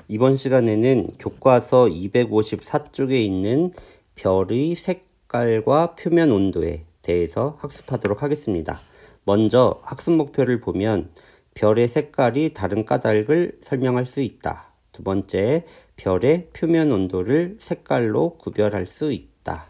이번 시간에는 교과서 254쪽에 있는 별의 색깔과 표면 온도에 대해서 학습하도록 하겠습니다. 먼저 학습 목표를 보면 별의 색깔이 다른 까닭을 설명할 수 있다. 두 번째, 별의 표면 온도를 색깔로 구별할 수 있다.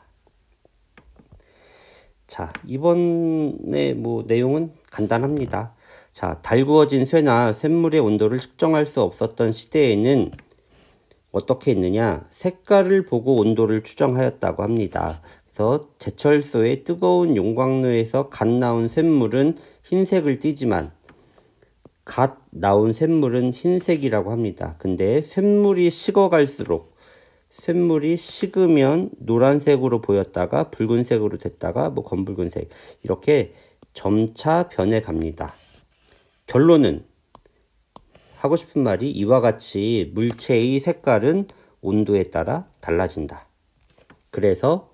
자, 이번에 내용은 간단합니다. 자, 달구어진 쇠나 쇳물의 온도를 측정할 수 없었던 시대에는 어떻게 했느냐? 색깔을 보고 온도를 추정하였다고 합니다. 그래서 제철소의 뜨거운 용광로에서 갓 나온 쇳물은 흰색을 띠지만 갓 나온 쇳물은 흰색이라고 합니다. 근데 쇳물이 식어갈수록 쇳물이 식으면 노란색으로 보였다가 붉은색으로 됐다가 검붉은색 이렇게 점차 변해갑니다. 결론은 하고 싶은 말이 이와 같이 물체의 색깔은 온도에 따라 달라진다. 그래서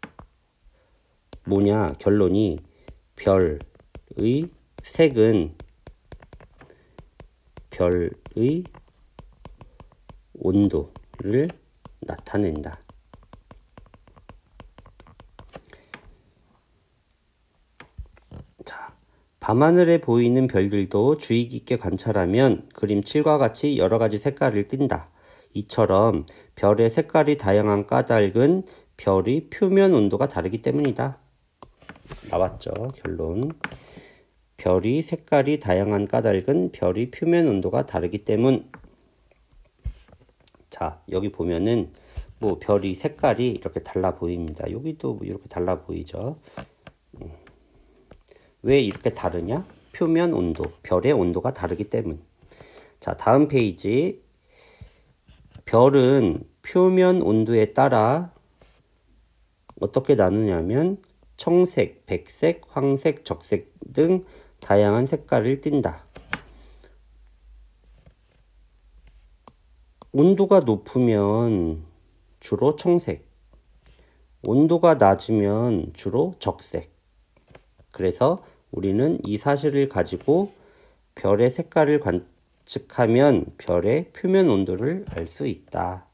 결론이 별의 색은 별의 온도를 나타낸다. 자, 밤하늘에 보이는 별들도 주의 깊게 관찰하면 그림 7과 같이 여러 가지 색깔을 띈다. 이처럼 별의 색깔이 다양한 까닭은 별의 표면 온도가 다르기 때문이다. 나왔죠? 결론. 별의 색깔이 다양한 까닭은 별의 표면 온도가 다르기 때문. 자, 여기 보면은 별의 색깔이 이렇게 달라 보입니다. 여기도 이렇게 달라 보이죠? 왜 이렇게 다르냐? 표면 온도, 별의 온도가 다르기 때문. 자, 다음 페이지. 별은 표면 온도에 따라 어떻게 나누냐면 청색, 백색, 황색, 적색 등 다양한 색깔을 띈다. 온도가 높으면 주로 청색, 온도가 낮으면 주로 적색. 그래서 우리는 이 사실을 가지고 별의 색깔을 관측하면 별의 표면 온도를 알 수 있다.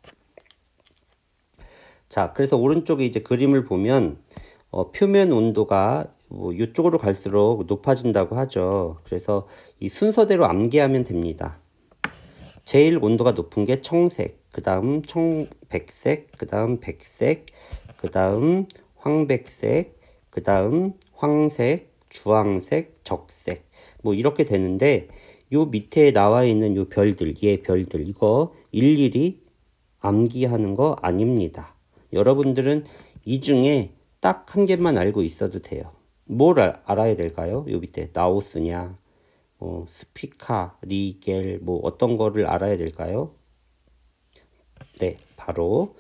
자, 그래서 오른쪽에 이제 그림을 보면 표면 온도가 이쪽으로 갈수록 높아진다고 하죠. 그래서 이 순서대로 암기하면 됩니다. 제일 온도가 높은 게 청색, 그 다음 백색, 그 다음 백색, 그 다음 황백색, 그 다음 황색, 주황색, 적색 이렇게 되는데 요 밑에 나와 있는 요 별들, 별들 이거 일일이 암기하는 거 아닙니다. 여러분들은 이 중에 딱 한 개만 알고 있어도 돼요. 뭘 알아야 될까요? 요 밑에 나우스냐, 스피카, 리겔 어떤 거를 알아야 될까요? 네, 바로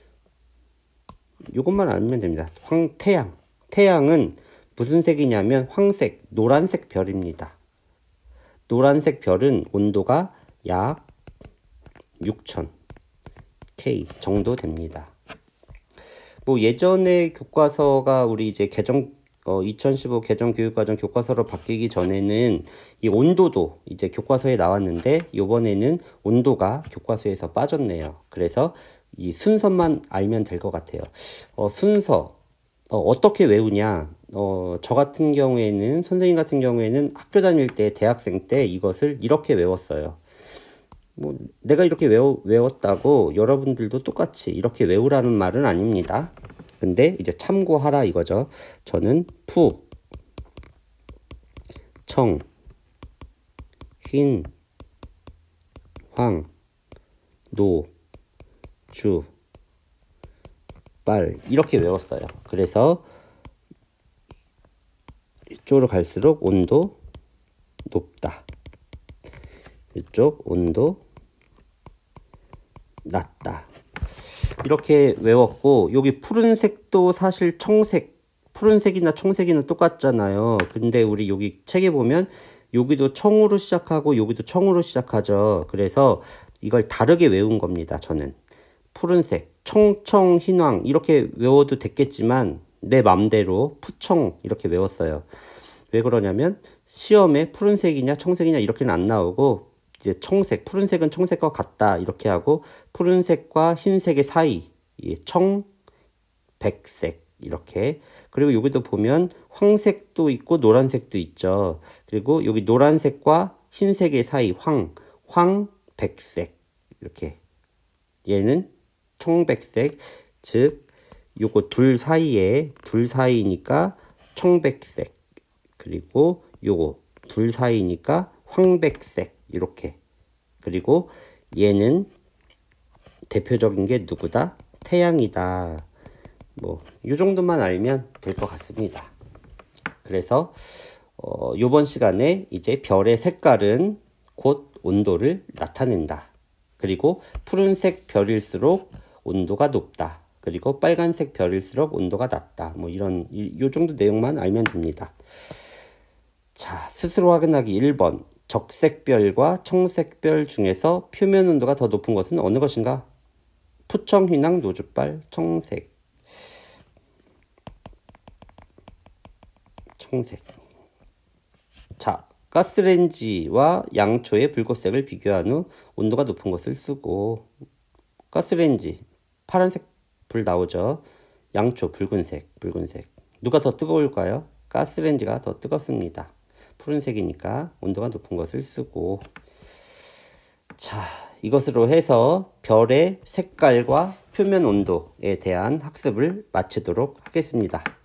이것만 알면 됩니다. 태양은 무슨 색이냐면 황색, 노란색 별입니다. 노란색 별은 온도가 약 6000 K 정도 됩니다. 예전에 교과서가 우리 이제 2015 개정 교육과정 교과서로 바뀌기 전에는 이 온도도 이제 교과서에 나왔는데 요번에는 온도가 교과서에서 빠졌네요. 그래서 이 순서만 알면 될 것 같아요. 순서 어떻게 외우냐? 저 같은 경우에는 선생님 같은 경우에는 학교 다닐 때 대학생 때 이것을 이렇게 외웠어요. 내가 이렇게 외웠다고 여러분들도 똑같이 이렇게 외우라는 말은 아닙니다. 근데 이제 참고하라 이거죠. 저는 푸, 청, 흰, 황, 노, 주, 빨 이렇게 외웠어요. 그래서 이쪽으로 갈수록 온도 높다. 이쪽 온도 낮다. 이렇게 외웠고 여기 푸른색도 사실 푸른색이나 청색이나 똑같잖아요. 근데 우리 여기 책에 보면 여기도 청으로 시작하고 여기도 청으로 시작하죠. 그래서 이걸 다르게 외운 겁니다. 저는 푸른색, 청청, 흰황 이렇게 외워도 됐겠지만 내 맘대로 푸청 이렇게 외웠어요. 왜 그러냐면 시험에 푸른색이냐 청색이냐 이렇게는 안 나오고 이제 청색, 푸른색은 청색과 같다 이렇게 하고 푸른색과 흰색의 사이 청백색 이렇게. 그리고 여기도 보면 황색도 있고 노란색도 있죠. 그리고 여기 노란색과 흰색의 사이 황백색 이렇게. 얘는 청백색, 즉 요거 둘 사이니까 청백색, 그리고 요거 둘 사이니까 황백색 이렇게. 그리고 얘는 대표적인 게 누구다? 태양이다. 뭐 요 정도만 알면 될 것 같습니다. 그래서 요번 시간에 이제 별의 색깔은 곧 온도를 나타낸다. 그리고 푸른색 별일수록 온도가 높다. 그리고 빨간색 별일수록 온도가 낮다. 뭐 이런 요 정도 내용만 알면 됩니다. 자, 스스로 확인하기 1번. 적색별과 청색별 중에서 표면 온도가 더 높은 것은 어느 것인가? 푸청, 휘낭, 노주빨, 청색. 자, 가스레인지와 양초의 붉은색을 비교한 후 온도가 높은 것을 쓰고, 가스레인지 파란색 불 나오죠. 양초 붉은색. 누가 더 뜨거울까요? 가스레인지가 더 뜨겁습니다. 푸른색이니까 온도가 높은 것을 쓰고. 자, 이것으로 해서 별의 색깔과 표면 온도에 대한 학습을 마치도록 하겠습니다.